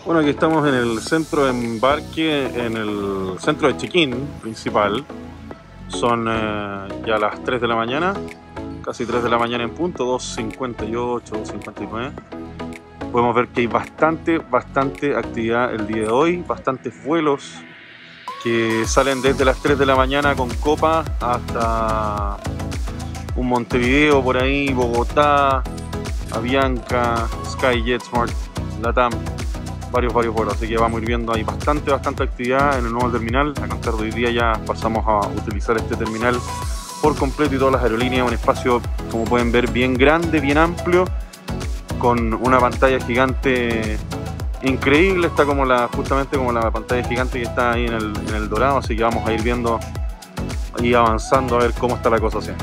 Bueno, aquí estamos en el centro de embarque, en el centro de check-in principal. Son ya las 3 de la mañana, casi 3 de la mañana en punto, 2:58, 2:59. Podemos ver que hay bastante actividad el día de hoy, bastantes vuelos que salen desde las 3 de la mañana con Copa hasta un Montevideo por ahí, Bogotá, Avianca, SkyJet, Smart, LATAM. Varios vuelos, así que vamos a ir viendo, hay bastante actividad en el nuevo terminal. A contar de hoy día ya pasamos a utilizar este terminal por completo y todas las aerolíneas, un espacio, como pueden ver, bien grande, bien amplio, con una pantalla gigante increíble. Está como justamente como la pantalla gigante que está ahí en el dorado, así que vamos a ir viendo y avanzando a ver cómo está la cosa así.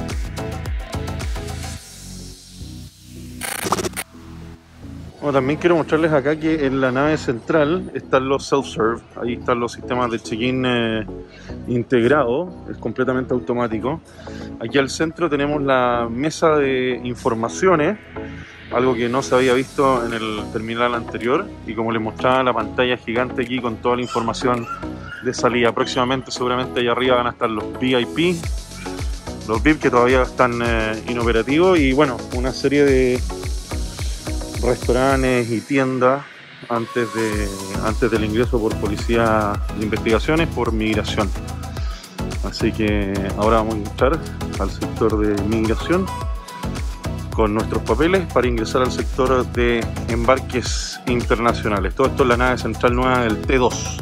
Bueno, también quiero mostrarles acá que en la nave central están los self-serve, ahí están los sistemas de check-in integrados, es completamente automático. Aquí al centro tenemos la mesa de informaciones, algo que no se había visto en el terminal anterior, y como les mostraba, la pantalla gigante aquí con toda la información de salida. Próximamente seguramente allá arriba van a estar los VIP, los VIP que todavía están inoperativos, y bueno, una serie de restaurantes y tiendas antes del ingreso por policía de investigaciones, por migración. Así que ahora vamos a entrar al sector de migración con nuestros papeles para ingresar al sector de embarques internacionales. Todo esto es la nave central nueva del T2.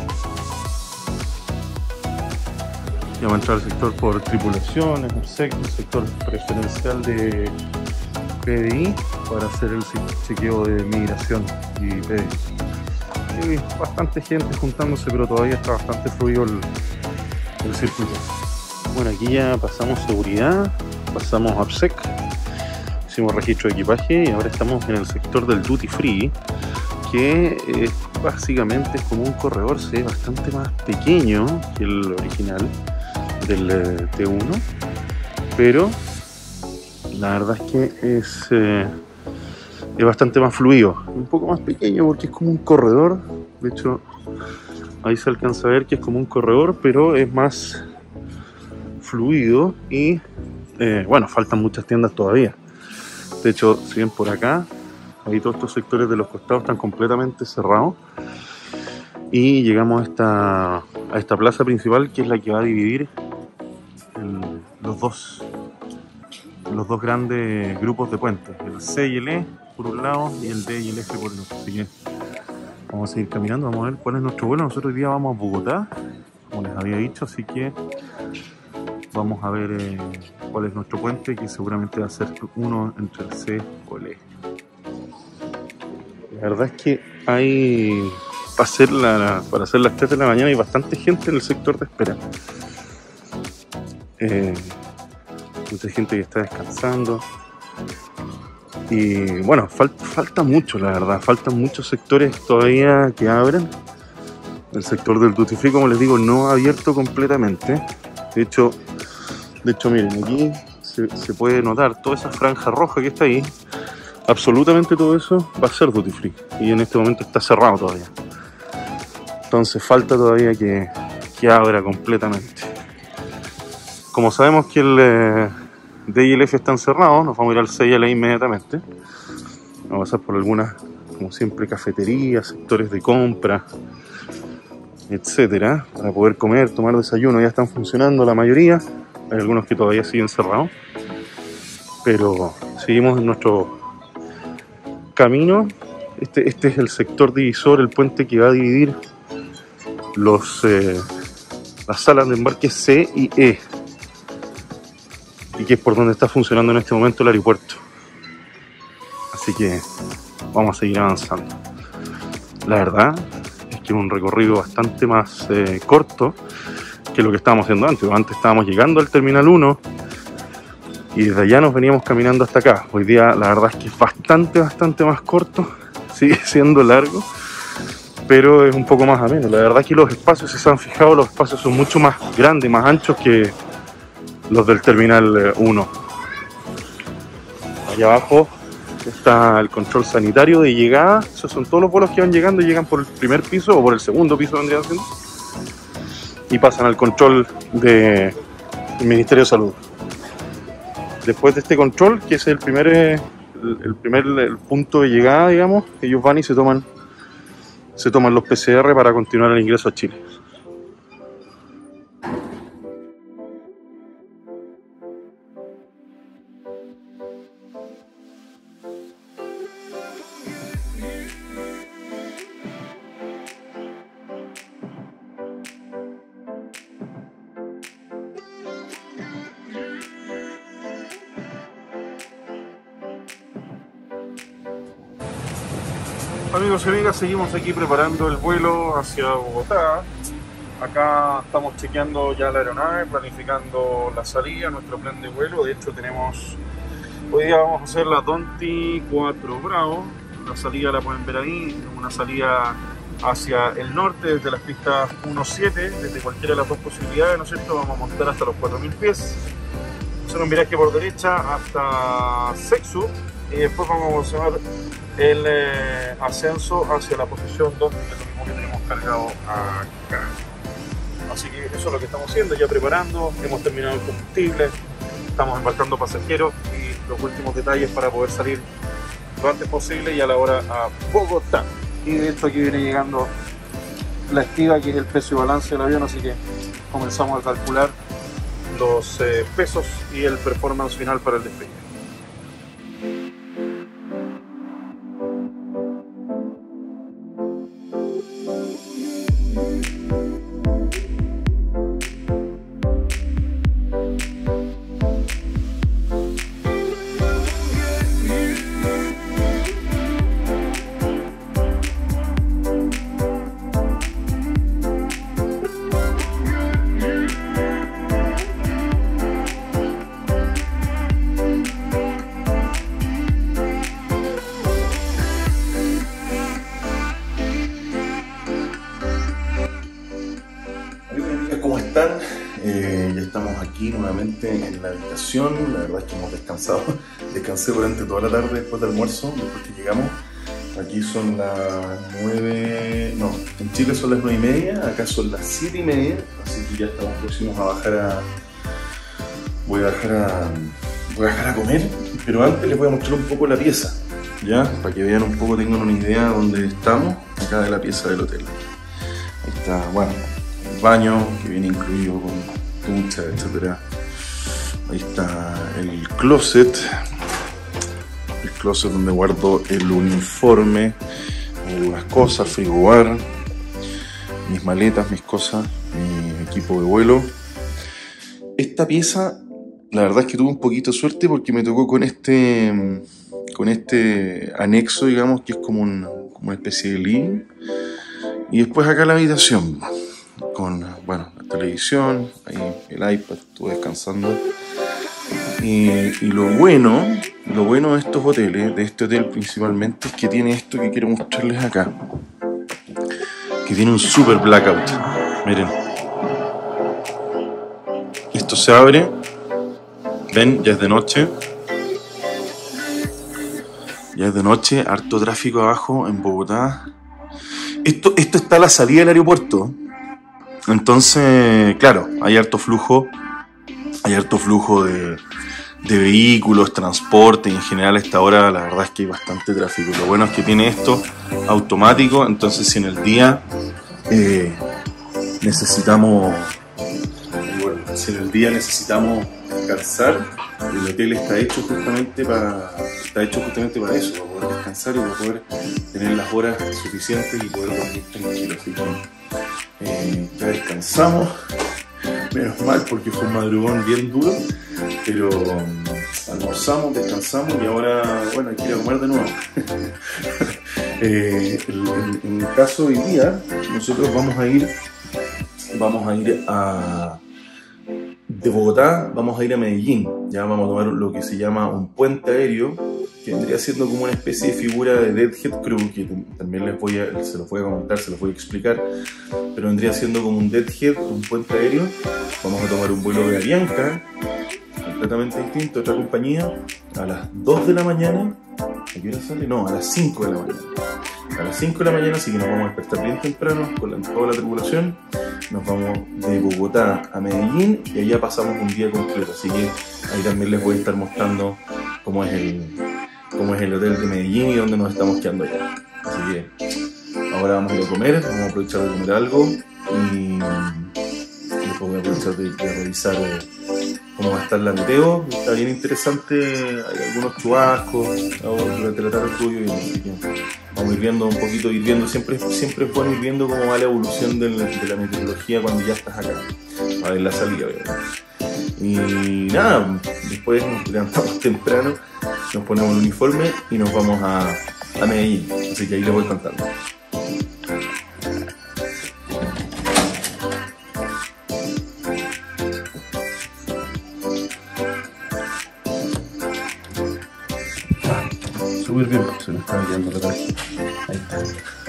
Y vamos a entrar al sector por tripulaciones, el sector preferencial de PDI para hacer el chequeo de migración y PDI. Hay bastante gente juntándose, pero todavía está bastante fluido el circuito. Bueno, aquí ya pasamos seguridad, pasamos AppSec, hicimos registro de equipaje y ahora estamos en el sector del Duty Free, que básicamente es como un corredor, se ve bastante más pequeño que el original del T1, pero la verdad es que es bastante más fluido, un poco más pequeño porque es como un corredor. De hecho, ahí se alcanza a ver que es como un corredor, pero es más fluido y bueno, faltan muchas tiendas todavía. De hecho, si ven por acá, ahí todos estos sectores de los costados están completamente cerrados y llegamos a esta plaza principal, que es la que va a dividir los dos grandes grupos de puentes, el C y el E por un lado y el D y el F por el otro. Así que vamos a seguir caminando, vamos a ver cuál es nuestro vuelo. Nosotros hoy día vamos a Bogotá, como les había dicho, así que vamos a ver cuál es nuestro puente, que seguramente va a ser uno entre el C o el E. La verdad es que hay para hacer las 3 de la mañana hay bastante gente en el sector de espera. Mucha gente que está descansando y bueno, falta mucho, la verdad, faltan muchos sectores todavía que abren. El sector del Duty Free, como les digo, no ha abierto completamente. De hecho miren, aquí se puede notar toda esa franja roja que está ahí. Absolutamente todo eso va a ser Duty Free y en este momento está cerrado todavía, entonces falta todavía que abra completamente. Como sabemos que el D y el F están cerrados, nos vamos a ir al C y al E inmediatamente. Vamos a pasar por algunas, como siempre, cafeterías, sectores de compra, etcétera, para poder comer, tomar desayuno. Ya están funcionando la mayoría, hay algunos que todavía siguen cerrados, pero seguimos en nuestro camino. Este es el sector divisor, el puente que va a dividir las salas de embarque C y E, y que es por donde está funcionando en este momento el aeropuerto. Así que vamos a seguir avanzando. La verdad es que es un recorrido bastante más corto que lo que estábamos haciendo antes. Antes estábamos llegando al Terminal 1 y desde allá nos veníamos caminando hasta acá. Hoy día la verdad es que es bastante más corto, sigue siendo largo, pero es un poco más ameno. La verdad es que los espacios, si se han fijado, los espacios son mucho más grandes, más anchos que los del Terminal 1. Allá abajo está el control sanitario de llegada. Esos son todos los vuelos que van llegando y llegan por el primer piso o por el segundo piso, vendrían siendo, y pasan al control del Ministerio de Salud. Después de este control, que es el primer punto de llegada, digamos, ellos van y se toman los PCR para continuar el ingreso a Chile. Amigos y amigas, seguimos aquí preparando el vuelo hacia Bogotá. Acá estamos chequeando ya la aeronave, planificando la salida, nuestro plan de vuelo. De hecho hoy día vamos a hacer la Donti 4 Bravo. La salida la pueden ver ahí, una salida hacia el norte desde las pistas 1-7, desde cualquiera de las dos posibilidades, ¿no es cierto? Vamos a montar hasta los 4000 pies. Hacer un viraje por derecha hasta Sexu y después vamos a hacer el ascenso hacia la posición 2, que es lo mismo que tenemos cargado acá. Así que eso es lo que estamos haciendo, ya preparando, hemos terminado el combustible, estamos embarcando pasajeros y los últimos detalles para poder salir lo antes posible y a la hora a Bogotá. Y de hecho aquí viene llegando la estiba, que es el peso y balance del avión, así que comenzamos a calcular los pesos y el performance final para el despegue. ¿Cómo están? Ya estamos aquí nuevamente en la habitación. La verdad es que hemos descansado. Descansé durante toda la tarde después del almuerzo, después que llegamos. Aquí son las 9... No, en Chile son las 9:30, acá son las 7:30. Así que ya estamos próximos a bajar Voy a bajar a comer, pero antes les voy a mostrar un poco la pieza, ¿ya? Para que vean un poco, tengan una idea de dónde estamos, acá de la pieza del hotel. Ahí está, bueno, el baño que viene incluido con ducha, etc. Ahí está el closet donde guardo el uniforme, algunas cosas, frigobar, mis maletas, mis cosas, mi equipo de vuelo. Esta pieza, la verdad es que tuve un poquito de suerte porque me tocó con este anexo, digamos, que es como una especie de living. Y después acá la habitación, con, bueno, la televisión, ahí el iPad, estuve descansando. Y lo bueno de estos hoteles, de este hotel principalmente, es que tiene esto que quiero mostrarles acá. Que tiene un super blackout. Miren. Esto se abre. Ven, ya es de noche. Ya es de noche, harto tráfico abajo en Bogotá. Esto está a la salida del aeropuerto. Entonces, claro, hay harto flujo de vehículos, transporte, y en general a esta hora la verdad es que hay bastante tráfico. Lo bueno es que tiene esto automático, entonces si en el día necesitamos descansar, el hotel está hecho justamente para eso, para poder descansar y para poder tener las horas suficientes y poder dormir tranquilo. Así que ya descansamos, menos mal porque fue un madrugón bien duro, pero almorzamos, descansamos y ahora, bueno, hay que ir a comer de nuevo. En el caso de hoy día, nosotros vamos a ir de Bogotá, vamos a ir a Medellín. Ya vamos a tomar lo que se llama un puente aéreo, que vendría siendo como una especie de figura de Deadhead Crew, que también se los voy a comentar, se los voy a explicar, pero vendría siendo como un Deadhead, un puente aéreo. Vamos a tomar un vuelo de Avianca, completamente distinto, otra compañía, a las 2 de la mañana, ¿A qué hora sale? No, a las 5 de la mañana. A las 5 de la mañana, así que nos vamos a despertar bien temprano con toda la tripulación. Nos vamos de Bogotá a Medellín y allá pasamos un día completo. Así que ahí también les voy a estar mostrando cómo es el hotel de Medellín y dónde nos estamos quedando allá. Así que ahora vamos a ir a comer, vamos a aprovechar de comer algo y después voy a aprovechar de revisar cómo va a estar la meteo. Está bien interesante, hay algunos chubascos durante la tarde estuvo lloviendo, así que vamos a ir viendo un poquito, siempre es bueno ir viendo cómo va la evolución de la meteorología cuando ya estás acá, a ver la salida, ¿verdad? Y nada, después nos levantamos temprano, nos ponemos el uniforme y nos vamos a Medellín, así que ahí les voy contando. Súper bien, se me estaba quedando la tarjeta. Ahí está.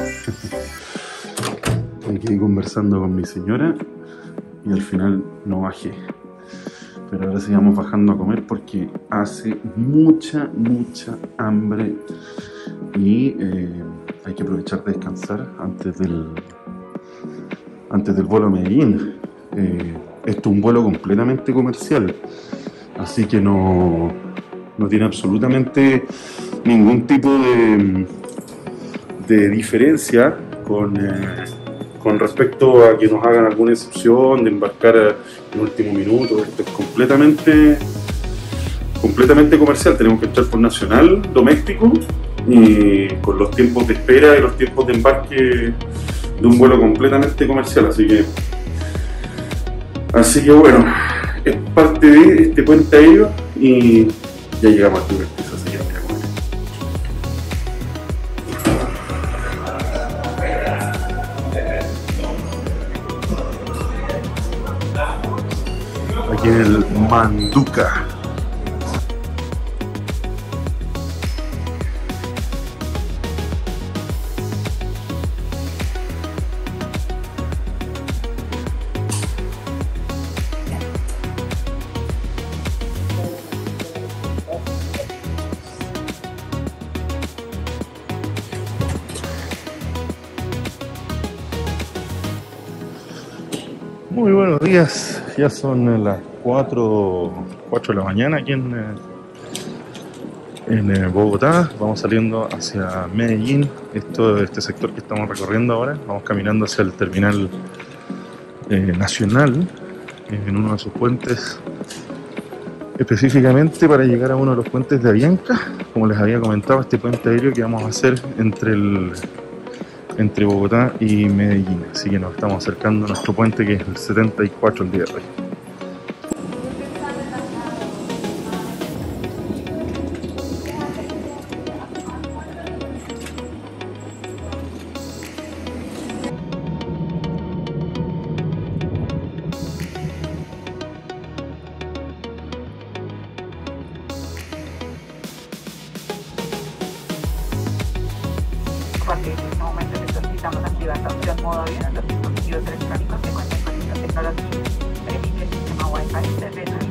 Me quedé conversando con mi señora y al final no bajé. Pero ahora sigamos bajando a comer porque hace mucha hambre y hay que aprovechar de descansar antes del vuelo a Medellín. Esto es un vuelo completamente comercial, así que no tiene absolutamente ningún tipo de diferencia con respecto a que nos hagan alguna excepción de embarcar en último minuto. Esto es completamente comercial. Tenemos que entrar por nacional, doméstico, y con los tiempos de espera y los tiempos de embarque de un vuelo completamente comercial. Así que bueno, es parte de este puente aéreo y ya llegamos al primer piso, así que vamos a comer. Aquí en el Manduca. Muy buenos días, ya son las 4 de la mañana aquí en Bogotá. Vamos saliendo hacia Medellín, este sector que estamos recorriendo ahora. Vamos caminando hacia el terminal nacional, en uno de sus puentes, específicamente para llegar a uno de los puentes de Avianca. Como les había comentado, este puente aéreo que vamos a hacer entre Bogotá y Medellín, así que nos estamos acercando a nuestro puente, que es el 74 el día de hoy. A partir de este momento necesitamos activar la opción modo avión en los dispositivos electrónicos que cuenten con esta tecnología. Permite el sistema Wi-Fi de red.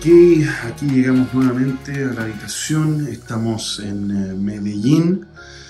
Ok, aquí llegamos nuevamente a la habitación, estamos en Medellín.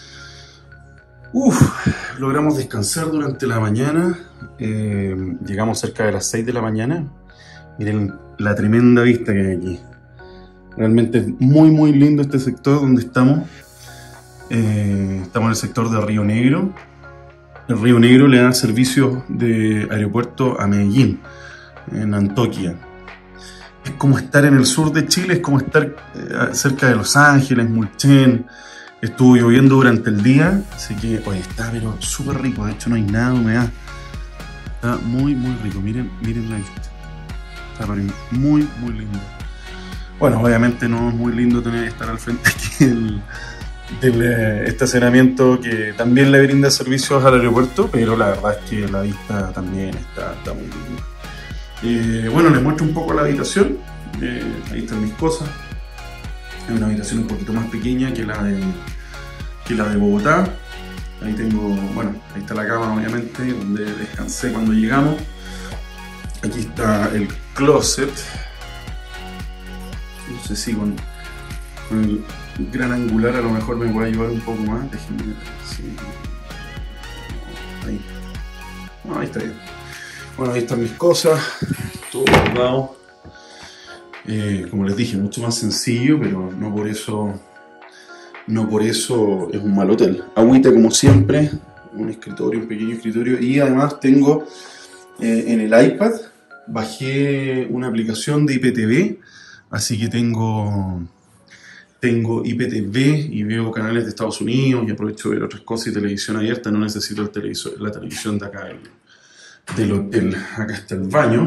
Logramos descansar durante la mañana, llegamos cerca de las 6 de la mañana. Miren la tremenda vista que hay aquí. Realmente es muy lindo este sector donde estamos. Estamos en el sector de Río Negro. El Río Negro le da servicios de aeropuerto a Medellín, en Antioquia. Es como estar en el sur de Chile, es como estar cerca de Los Ángeles, Mulchen. Estuvo lloviendo durante el día, así que hoy está pero súper rico. De hecho no hay nada de humedad. Está muy rico. Miren la vista. Está muy lindo. Bueno, obviamente no es muy lindo tener que estar al frente aquí del estacionamiento que también le brinda servicios al aeropuerto, pero la verdad es que la vista también está muy linda. Bueno, les muestro un poco la habitación. Ahí están mis cosas. Es una habitación un poquito más pequeña que la de Bogotá. Ahí tengo, bueno, ahí está la cama obviamente, donde descansé cuando llegamos. Aquí está el closet. No sé si con el gran angular a lo mejor me voy a ayudar un poco más. Déjenme ver. Sí. Ahí. No, ahí está bien. Bueno, ahí están mis cosas. Todo guardado. Como les dije, mucho más sencillo, pero no por eso es un mal hotel. Agüita como siempre, un pequeño escritorio, y además tengo en el iPad, bajé una aplicación de IPTV, así que tengo IPTV y veo canales de Estados Unidos y aprovecho de ver otras cosas y televisión abierta. No necesito la televisión de acá del hotel. Acá está el baño.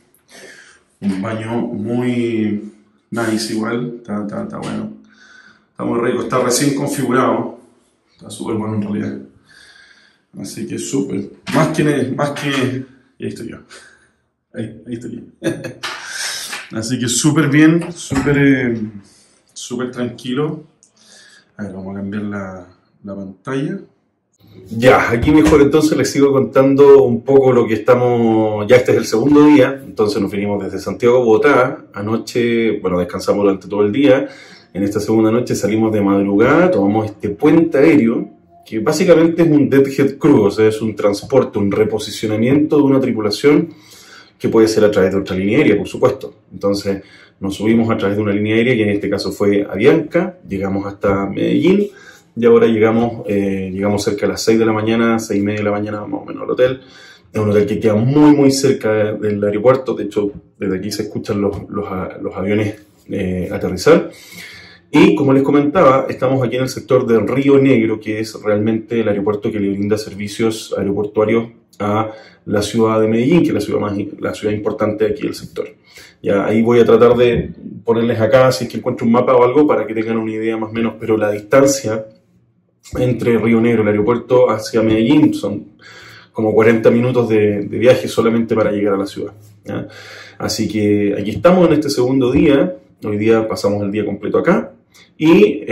Un baño muy nice igual, está bueno, está muy rico, está recién configurado, está súper bueno en realidad, así que súper, más que, y ahí estoy yo, ahí estoy yo, así que súper bien, súper tranquilo. A ver, vamos a cambiar la pantalla. Ya, aquí mejor entonces les sigo contando un poco lo que estamos, ya este es el segundo día, entonces nos vinimos desde Santiago a Bogotá, anoche, bueno, descansamos durante todo el día, en esta segunda noche salimos de madrugada, tomamos este puente aéreo, que básicamente es un deadhead crew, o sea, es un transporte, un reposicionamiento de una tripulación que puede ser a través de otra línea aérea, por supuesto. Entonces nos subimos a través de una línea aérea que en este caso fue Avianca, llegamos hasta Medellín, y ahora llegamos cerca de las 6 de la mañana, 6:30 de la mañana más o menos al hotel. Es un hotel que queda muy cerca del aeropuerto. De hecho, desde aquí se escuchan los aviones aterrizar. Y como les comentaba, estamos aquí en el sector de Río Negro, que es realmente el aeropuerto que le brinda servicios aeroportuarios a la ciudad de Medellín, que es la ciudad importante de aquí del sector. Ya, ahí voy a tratar de ponerles acá, si es que encuentro un mapa o algo, para que tengan una idea más o menos, pero la distancia entre Río Negro, el aeropuerto, hacia Medellín son como 40 minutos de viaje solamente para llegar a la ciudad, ¿ya? Así que aquí estamos en este segundo día. Hoy día pasamos el día completo acá y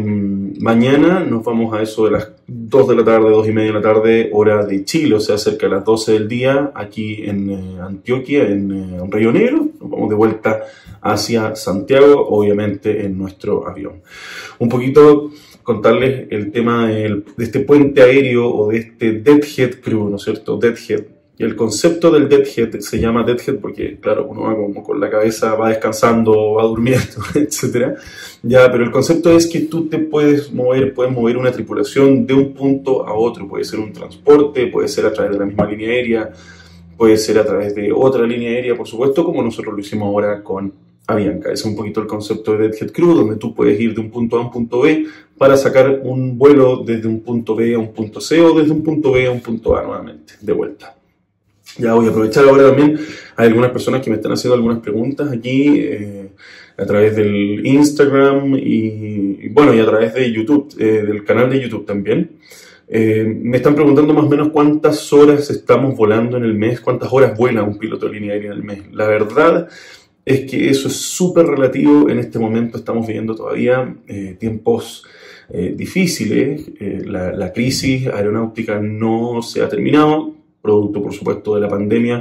mañana nos vamos a eso de las 2 de la tarde, 2:30 de la tarde, hora de Chile, o sea, cerca de las 12 del día, aquí en Antioquia, en Río Negro. Nos vamos de vuelta hacia Santiago, obviamente en nuestro avión. Un poquito contarles el tema de este puente aéreo o de este deadhead crew, ¿no es cierto? Deadhead. Y el concepto del deadhead se llama deadhead porque, claro, uno va como con la cabeza, va descansando, va durmiendo, etc. Ya, pero el concepto es que tú te puedes mover una tripulación de un punto a otro. Puede ser un transporte, puede ser a través de la misma línea aérea, puede ser a través de otra línea aérea, por supuesto, como nosotros lo hicimos ahora con Avianca. Ese es un poquito el concepto de Deadhead Crew, donde tú puedes ir de un punto A a un punto B para sacar un vuelo desde un punto B a un punto C o desde un punto B a un punto A nuevamente, de vuelta. Ya voy a aprovechar ahora también. Hay algunas personas que me están haciendo algunas preguntas aquí a través del Instagram y bueno, y a través de YouTube, del canal de YouTube también. Me están preguntando más o menos cuántas horas estamos volando en el mes, cuántas horas vuela un piloto de línea aérea en el mes. La verdad es que eso es súper relativo. En este momento estamos viviendo todavía tiempos difíciles. La crisis aeronáutica no se ha terminado, producto por supuesto de la pandemia.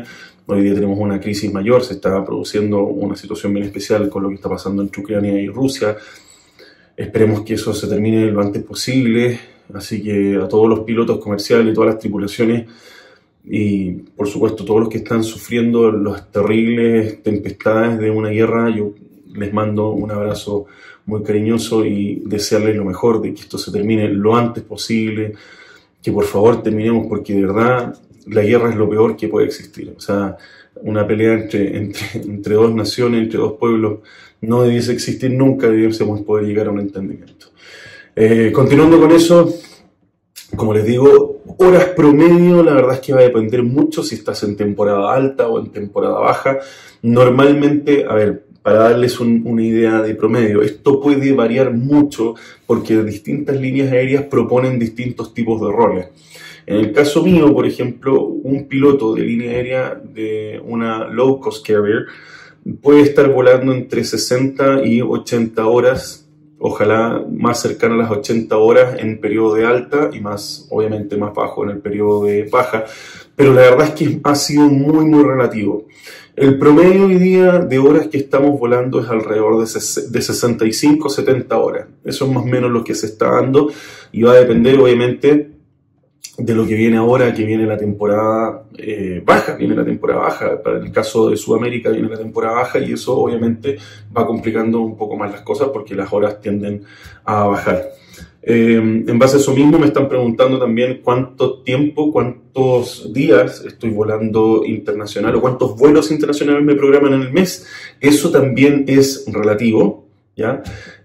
Hoy día tenemos una crisis mayor, se está produciendo una situación bien especial con lo que está pasando entre Ucrania y Rusia. Esperemos que eso se termine lo antes posible, así que a todos los pilotos comerciales y todas las tripulaciones y por supuesto todos los que están sufriendo las terribles tempestades de una guerra, yo les mando un abrazo muy cariñoso y desearles lo mejor, de que esto se termine lo antes posible, que por favor terminemos, porque de verdad la guerra es lo peor que puede existir. O sea, una pelea entre dos naciones, entre dos pueblos, no debiese existir nunca, debiésemos poder llegar a un entendimiento. Continuando con eso, como les digo, horas promedio, la verdad es que va a depender mucho si estás en temporada alta o en temporada baja. Normalmente, a ver, para darles una idea de promedio, esto puede variar mucho porque distintas líneas aéreas proponen distintos tipos de roles. En el caso mío, por ejemplo, un piloto de línea aérea de una low cost carrier puede estar volando entre 60 y 80 horas, ojalá más cercano a las 80 horas en periodo de alta y más, obviamente más bajo en el periodo de baja, pero la verdad es que ha sido muy relativo. El promedio hoy día de horas que estamos volando es alrededor de 65-70 horas. Eso es más o menos lo que se está dando y va a depender obviamente de lo que viene ahora, que viene la temporada baja, para el caso de Sudamérica viene la temporada baja y eso obviamente va complicando un poco más las cosas porque las horas tienden a bajar. En base a eso mismo me están preguntando también cuánto tiempo, cuántos días estoy volando internacional o cuántos vuelos internacionales me programan en el mes. Eso también es relativo, ¿ya?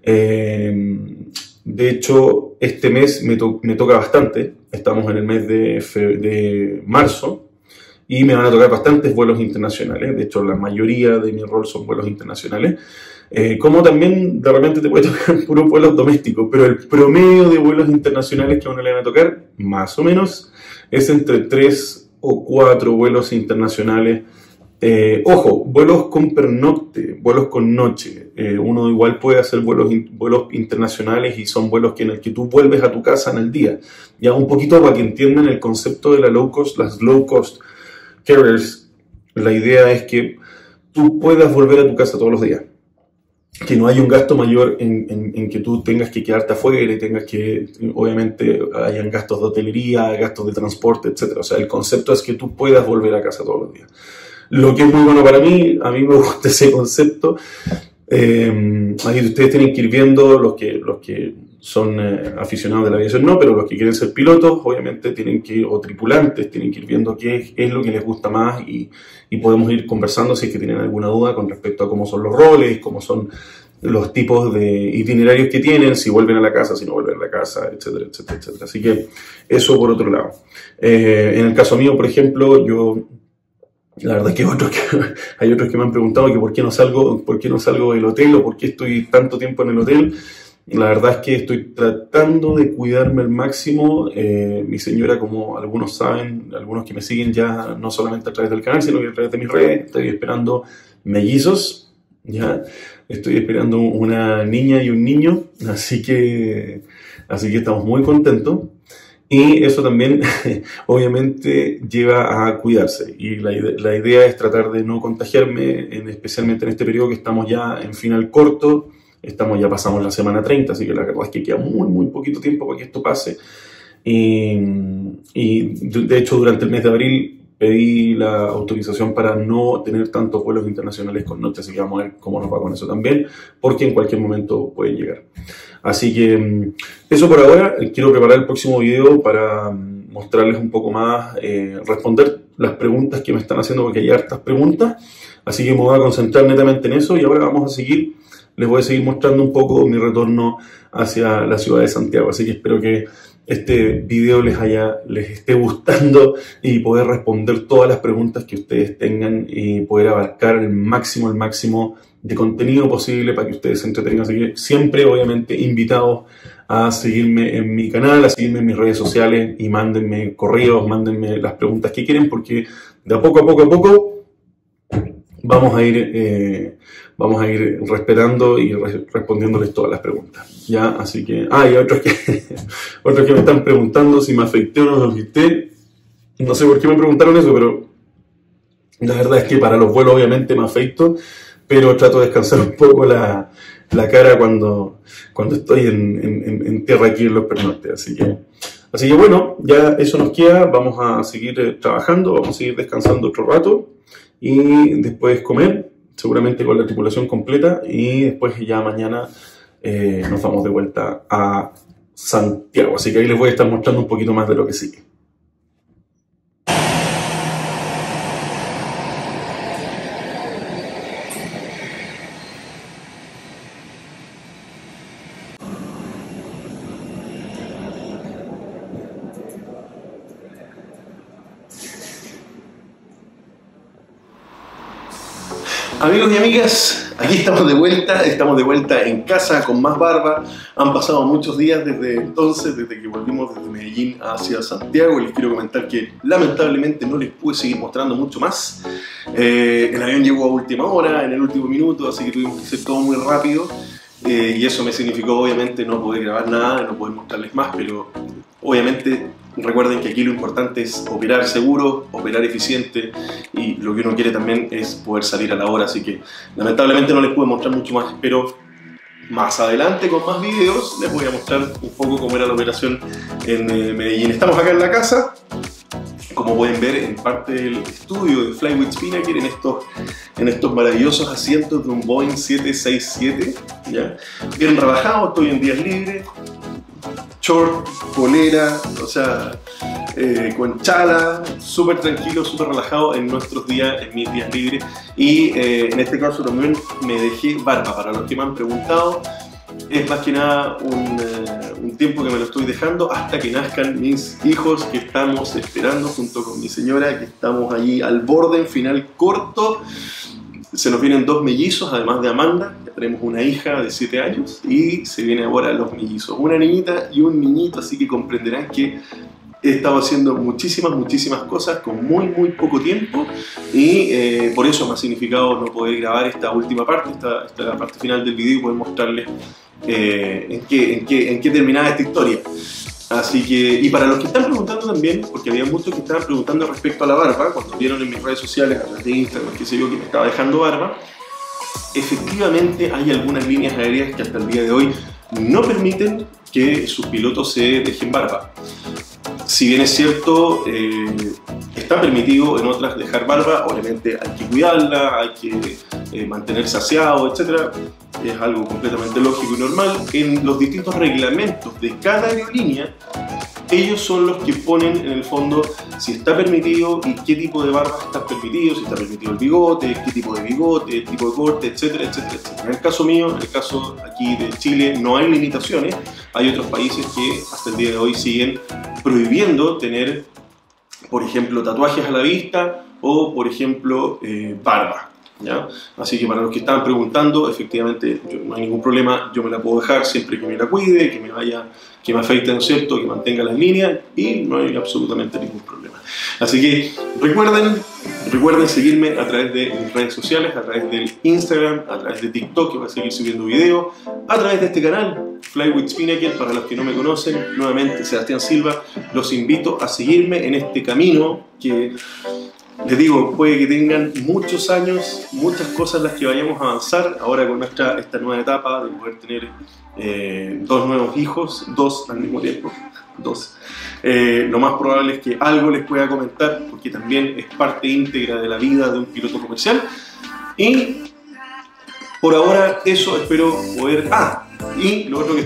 De hecho, este mes me toca bastante. Estamos en el mes de marzo y me van a tocar bastantes vuelos internacionales. De hecho, la mayoría de mi rol son vuelos internacionales. Como también de repente te puede tocar puros vuelos domésticos, pero el promedio de vuelos internacionales que a uno le van a tocar, más o menos, es entre 3 o 4 vuelos internacionales. Ojo, vuelos con pernocte, vuelos con noche. Uno igual puede hacer vuelos internacionales y son vuelos en el que tú vuelves a tu casa en el día. Ya un poquito para que entiendan el concepto de la low cost, las low cost carriers, la idea es que tú puedas volver a tu casa todos los días. Que no hay un gasto mayor en que tú tengas que quedarte afuera y tengas que, obviamente, hayan gastos de hotelería, gastos de transporte, etc. O sea, el concepto es que tú puedas volver a casa todos los días. Lo que es muy bueno para mí, a mí me gusta ese concepto. Ahí ustedes tienen que ir viendo los que son aficionados de la aviación, no, pero los que quieren ser pilotos, obviamente o tripulantes, tienen que ir viendo qué es lo que les gusta más y podemos ir conversando si es que tienen alguna duda con respecto a cómo son los roles, cómo son los tipos de itinerarios que tienen, si vuelven a la casa, si no vuelven a la casa, etcétera, etcétera, etcétera. Así que eso por otro lado. En el caso mío, por ejemplo, la verdad es que hay otros que me han preguntado que por qué no salgo del hotel o por qué estoy tanto tiempo en el hotel. La verdad es que estoy tratando de cuidarme al máximo. Mi señora, como algunos saben, algunos que me siguen ya no solamente a través del canal, sino que a través de mis redes, estoy esperando mellizos, ¿ya? Estoy esperando una niña y un niño, así que estamos muy contentos. Y eso también, obviamente, lleva a cuidarse. Y la idea es tratar de no contagiarme, especialmente en este periodo que estamos ya en final corto. Ya pasamos la semana 30, así que la verdad es que queda muy poquito tiempo para que esto pase. Y de hecho, durante el mes de abril pedí la autorización para no tener tantos vuelos internacionales con noche, así que vamos a ver cómo nos va con eso también, porque en cualquier momento pueden llegar. Así que eso por ahora. Quiero preparar el próximo video para mostrarles un poco más, responder las preguntas que me están haciendo, porque hay hartas preguntas, así que me voy a concentrar netamente en eso y ahora les voy a seguir mostrando un poco mi retorno hacia la ciudad de Santiago. Así que espero que este video les esté gustando y poder responder todas las preguntas que ustedes tengan y poder abarcar el máximo de contenido posible para que ustedes se entretengan. Así que siempre, obviamente, invitados a seguirme en mi canal, a seguirme en mis redes sociales y mándenme correos, mándenme las preguntas que quieren, porque de a poco vamos a ir respetando y respondiéndoles todas las preguntas, ¿ya? Así que, y otros que me están preguntando si me afeité o no me afeité. No sé por qué me preguntaron eso, pero La verdad es que para los vuelos obviamente me afeito, pero trato de descansar un poco la cara cuando estoy en tierra aquí en los pernortes. Así que bueno, ya eso nos queda. Vamos a seguir trabajando, vamos a seguir descansando otro rato y después comer, seguramente con la tripulación completa, y después ya mañana nos vamos de vuelta a Santiago. Así que ahí les voy a estar mostrando un poquito más de lo que sigue. Amigos y amigas, aquí estamos de vuelta en casa con más barba. Han pasado muchos días desde entonces, desde que volvimos desde Medellín hacia Santiago, y les quiero comentar que lamentablemente no les pude seguir mostrando mucho más. El avión llegó a última hora, en el último minuto, así que tuvimos que hacer todo muy rápido, y eso me significó obviamente no poder grabar nada, no poder mostrarles más, pero obviamente recuerden que aquí lo importante es operar seguro, operar eficiente, y lo que uno quiere también es poder salir a la hora. Así que lamentablemente no les pude mostrar mucho más, pero más adelante con más videos les voy a mostrar un poco cómo era la operación en Medellín. Estamos acá en la casa, como pueden ver, en parte del estudio de Fly with Spinnaker, en estos maravillosos asientos de un Boeing 767, ¿ya? Bien relajado, estoy en días libres, short, polera, o sea, con chala, súper tranquilo, súper relajado en nuestros días, en mis días libres. Y en este caso también me dejé barba. Para los que me han preguntado, es más que nada un tiempo que me lo estoy dejando hasta que nazcan mis hijos, que estamos esperando junto con mi señora, que estamos allí al borde, en final corto. Se nos vienen 2 mellizos, además de Amanda. Ya tenemos una hija de 7 años y se vienen ahora los mellizos. Una niñita y un niñito, así que comprenderán que he estado haciendo muchísimas cosas con muy poco tiempo, y por eso me ha significado no poder grabar esta última parte, esta parte final del video, y poder mostrarles en qué terminaba esta historia. Así que, y para los que están preguntando también, porque había muchos que estaban preguntando respecto a la barba, cuando vieron en mis redes sociales, a través de Instagram, qué sé yo, que me estaba dejando barba, efectivamente hay algunas líneas aéreas que hasta el día de hoy no permiten que sus pilotos se dejen barba. Si bien es cierto, está permitido en otras dejar barba, obviamente hay que cuidarla, hay que mantenerse aseado, etc. Es algo completamente lógico y normal. En los distintos reglamentos de cada aerolínea, ellos son los que ponen en el fondo si está permitido y qué tipo de barba está permitido, si está permitido el bigote, qué tipo de bigote, tipo de corte, etcétera. En el caso mío, en el caso aquí de Chile, no hay limitaciones. Hay otros países que hasta el día de hoy siguen prohibiendo tener, por ejemplo, tatuajes a la vista o, por ejemplo, barba, ¿ya? Así que para los que estaban preguntando, efectivamente no hay ningún problema, yo me la puedo dejar siempre que me la cuide, que me afeite, ¿no es cierto?, que mantenga las líneas, y no hay absolutamente ningún problema. Así que recuerden seguirme a través de mis redes sociales, a través del Instagram, a través de TikTok, que voy a seguir subiendo videos, a través de este canal, Fly with Spinnaker. Para los que no me conocen, nuevamente Sebastián Silva, los invito a seguirme en este camino que, les digo, puede que tengan muchos años, muchas cosas las que vayamos a avanzar ahora con esta nueva etapa de poder tener 2 nuevos hijos, 2 al mismo tiempo, 2. Lo más probable es que algo les pueda comentar, porque también es parte íntegra de la vida de un piloto comercial. Y por ahora eso espero poder... y lo otro que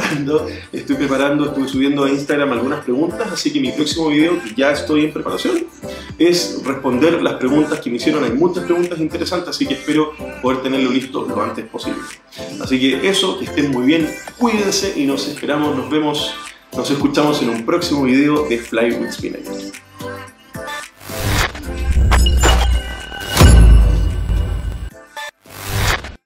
estuve subiendo a Instagram algunas preguntas, así que mi próximo video, que ya estoy en preparación, es responder las preguntas que me hicieron. Hay muchas preguntas interesantes, así que espero poder tenerlo listo lo antes posible. Así que eso, que estén muy bien, cuídense y nos escuchamos en un próximo video de Fly with Spinnaker.